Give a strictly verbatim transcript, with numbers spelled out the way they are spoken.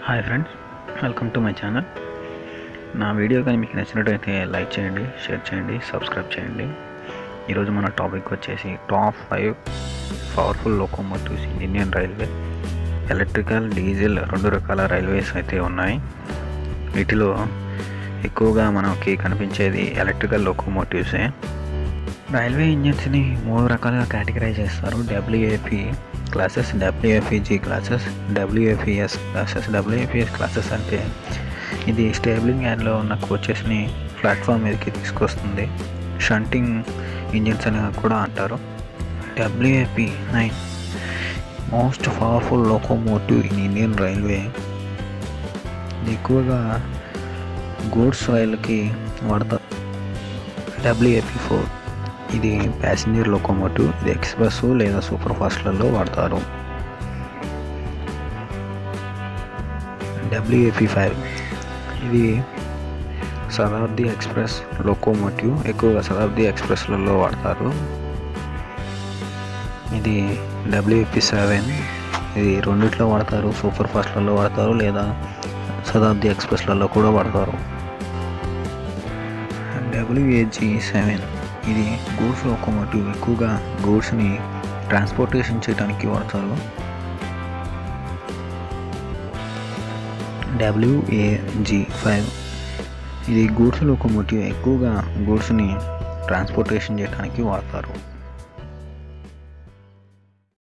Hi friends, welcome to my channel. నా video కానీ మీకు నచ్చినట్టయితే లైక్ చేయండి, షేర్ చేయండి, సబ్స్క్రైబ్ చేయండి. ఈరోజు మన టాపిక్ వచ్చేసి top five powerful locomotives in Indian railway. Electrical, diesel రెండు రకాల రైల్వేస్ అయితే ఉన్నాయి. వీటిలో ఎక్కువగా మనకి కనిపించేది ఎలక్ట్రికల్ లోకోమోటివ్సే. రైల్వే ఇంజిన్స్ని మూడు రకాలుగా కేటగిరైజ్ చేస్తారు: WAP classes, WFEG classes, WFES classes. WFES classes అంటే ఇది స్టేబులింగ్ యార్డ్లో ఉన్న కోచెస్ని ప్లాట్ఫామ్ మీదకి తీసుకొస్తుంది. షంటింగ్ ఇంజిన్స్ అని కూడా అంటారు. WAP nine most powerful locomotive in Indian railway. ఎక్కువగా గూడ్స్ రైలుకి వాడతారు. డబ్ల్యూఏపీ ఫోర్ ఇది ప్యాసింజర్ లోకోమోటివ్. ఇది ఎక్స్ప్రెస్ లేదా సూపర్ ఫాస్ట్లలో వాడతారు. డబ్ల్యూఏపీ ఫైవ్ ఇది శతాబ్ది ఎక్స్ప్రెస్ లోకోమోటివ్. ఎక్కువగా శతాబ్ది ఎక్స్ప్రెస్లలో వాడతారు. ఇది డబ్ల్యూఏపీ సెవెన్ ఇది రెండిట్లో వాడతారు. సూపర్ ఫాస్ట్లలో వాడతారు లేదా శతాబ్ది ఎక్స్ప్రెస్లలో కూడా వాడతారు. డబ్ల్యూఏజీ సెవెన్ ఇది గూడ్స్ లోకోమోటివ్. ఎక్కువగా గూడ్స్ని ట్రాన్స్పోర్టేషన్ చేయడానికి వాడతారు. డబ్ల్యూఏజీ ఫైవ్ ఇది గూడ్స్ లోకోమోటివ్. ఎక్కువగా గూడ్స్ని ట్రాన్స్పోర్టేషన్ చేయడానికి వాడతారు.